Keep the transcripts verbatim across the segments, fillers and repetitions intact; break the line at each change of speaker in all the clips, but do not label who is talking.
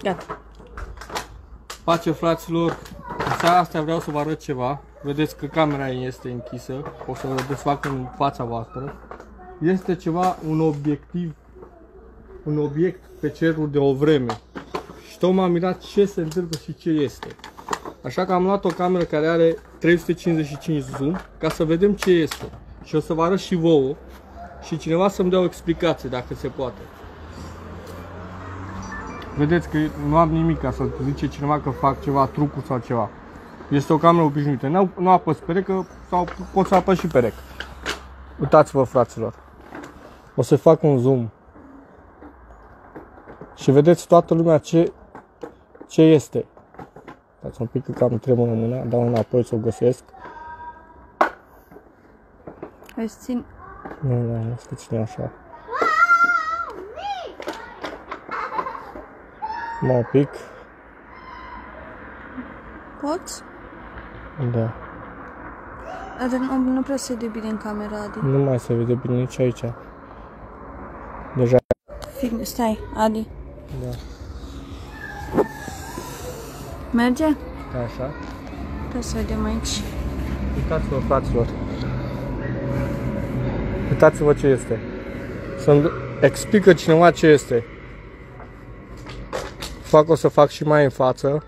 Gata.
Pace, fraților, în seara asta vreau să vă arăt ceva. Vedeți că camera este închisă, o să vă desfac în fața voastră. Este ceva, un obiectiv, un obiect pe cerul de o vreme. Și tot m-am mirat ce se întâmplă și ce este. Așa că am luat o cameră care are trei sute cincizeci și cinci zoom, ca să vedem ce este. Și o să vă arăt și vouă și cineva să-mi dea o explicație, dacă se poate. Vedeți că nu am nimic ca să zice cineva că fac ceva, trucuri sau ceva. Este o cameră obișnuită. Nu, nu apăs perecă sau pot să apăs și perecă. Uitați-vă, fraților. O să fac un zoom. Și vedeți toată lumea ce, ce este. Dați un pic că cam tremură mâna, dau înapoi să o găsesc.
Îți țin.
Nu, nu, nu să ține așa. Mă un pic.
Poți?
Da.
Dar nu, nu prea se vede bine în camera, Adi.
Nu mai se vede bine nici aici. Deja.
Film, stai, Adi.
Da.
Merge?
Da, așa.
Trebuie să vedem aici.
Uitați-vă, fraților. Uitați-vă ce este. Să-mi explică cineva ce este. Fac, o să fac și mai în față.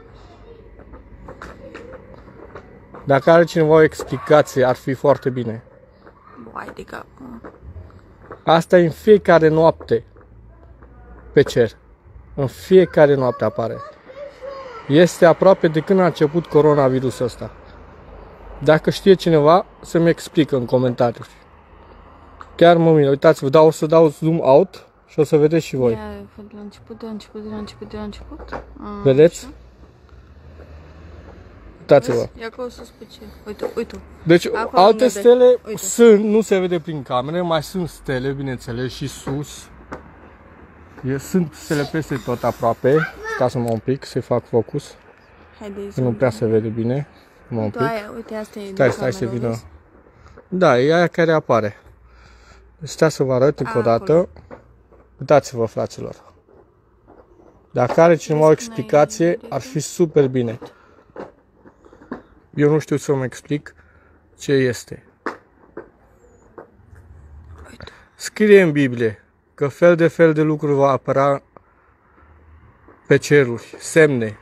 Dacă are cineva o explicație, ar fi foarte bine.
Uai de cap.
Asta e în fiecare noapte pe cer. În fiecare noapte apare. Este aproape de când a început coronavirusul ăsta. Dacă știe cineva, să-mi explică în comentarii. Chiar mă miră. Uitați-vă, dau, o să dau zoom out și o să vedeți și voi.
Ia, de la început, de la început, de la început, de la început. A,
Vedeți?
așa.
Uitați-vă.
Ia acolo sus pe ce? Uite, uite.
Deci
Acolo
alte
unde
stele
uite.
sunt, nu se vede prin camere, mai sunt stele, bineînțeles, și sus. E, sunt stele peste tot aproape. Stați-mă un pic să fac focus.
Haide,
Că nu prea se vede bine. Mă un
uite,
pic.
aia, uite, asta e
Stai,
de
stai să
cameră,
vină.
vezi?
Da, e aia care apare. Stai să vă arăt încă o dată. Uitați-vă, fraților. Dacă are cineva o explicație, ar fi super bine. Eu nu știu să-mi explic ce este. Scrie în Biblie că fel de fel de lucruri va apăra pe ceruri, semne.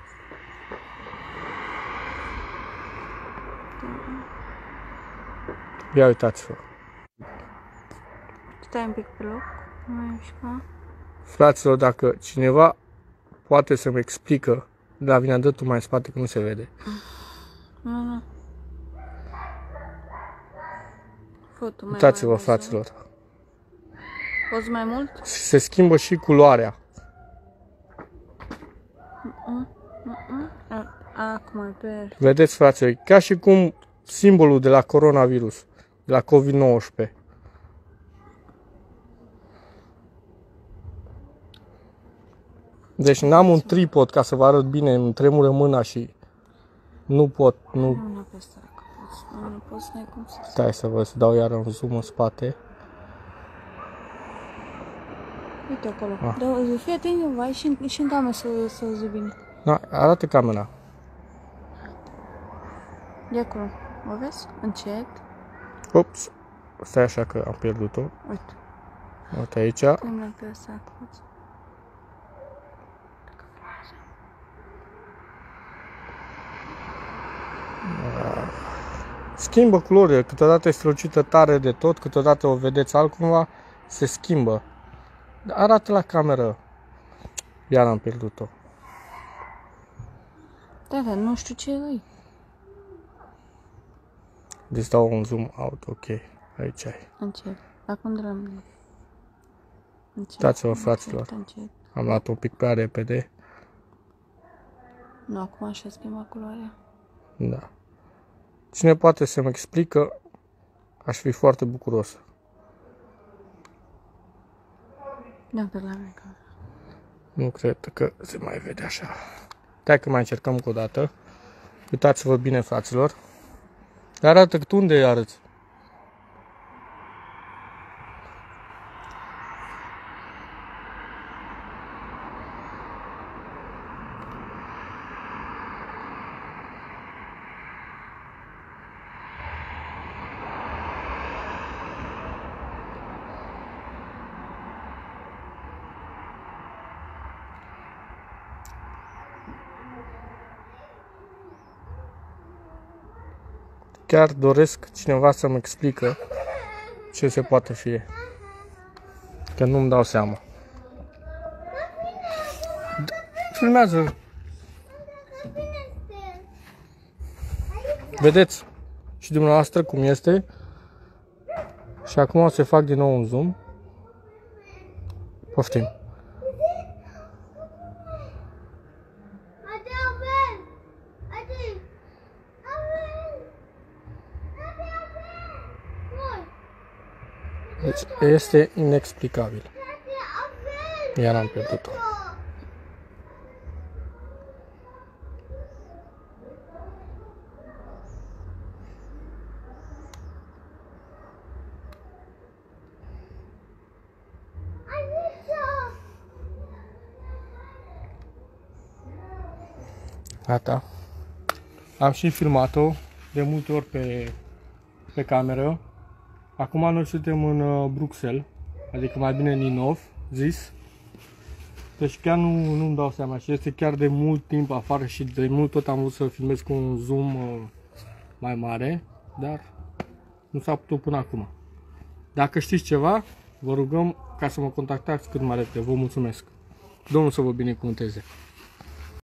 Ia uitați-vă.
Stai un pic pe loc. Nu mai mișca.
Fraților, dacă cineva poate să-mi explică, dar vine dă tu mai în spate că nu se vede.
Nu, nu. Foto mai
Uitați-vă,
mai
fraților.
Poți mai mult?
Se schimbă și culoarea.
Mm -mm. A, acum e perfect.
Vedeți, fraților, ca și cum simbolul de la coronavirus, de la COVID nouăsprezece. Deci n-am un tripod ca să vă arăt bine, îmi tremură mâna și nu pot, nu...
Nu, nu pe asta, că poți, nu, nu poți, n-ai cum să...
Stai să vă să dau iar un zoom în spate.
Uite acolo. Ah. Da, fii atent, vai și în, și în cameră să, să văd bine.
Da, arată camera.
De acolo. O vezi? Încet.
Ups. Stai așa că am pierdut-o.
Uite.
Uite aici.
Pune pe asta acolo.
Schimbă culorile, câteodată e strălucită tare de tot, câteodată o vedeți altcumva, se schimbă. Arată la cameră. Iar am pierdut-o.
Da, dar nu știu ce e.
Deci dau un zoom out, ok. Aici ai.
Încet. Acum de la mine. Încet.
Uitați-vă, fraților.
Încet, încet.
Am luat un pic prea repede.
Nu, acum așa schimba culoarea.
Da. Cine poate să-mi explică, aș fi foarte bucuros.
Da, de la mine.
Nu cred că se mai vede așa. Hai că mai încercăm cu o dată. Uitați-vă bine, fraților. Arată că tu unde arăți? chiar doresc cineva să-mi explică ce se poate fi. Că nu-mi dau seama. Filmează. Vedeți și dumneavoastră cum este. Și acum o să fac din nou un zoom. Poftim. Deci este inexplicabil. Iar am pierdut-o. Gata. Am și filmat-o de multe ori pe, pe cameră. Acum noi suntem în uh, Bruxelles, adică mai bine Ninov, zis. Deci chiar nu, nu-mi dau seama și este chiar de mult timp afară și de mult tot am vrut să filmez cu un zoom uh, mai mare, dar nu s-a putut până acum. Dacă știți ceva, vă rugăm ca să mă contactați cât mai repede. Vă mulțumesc. Domnul să vă binecuvânteze.